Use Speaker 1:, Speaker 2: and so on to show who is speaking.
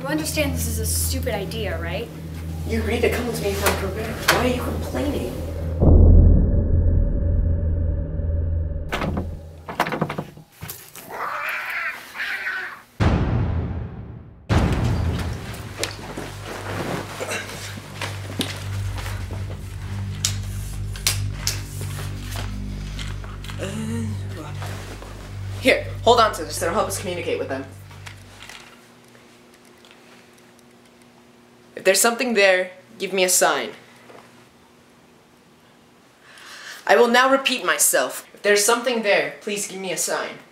Speaker 1: You understand this is a stupid idea, right?
Speaker 2: You agreed to come with me for a program. Why are you complaining? Here, hold on to this. That'll help us communicate with them. If there's something there, give me a sign. I will now repeat myself. If there's something there, please give me a sign.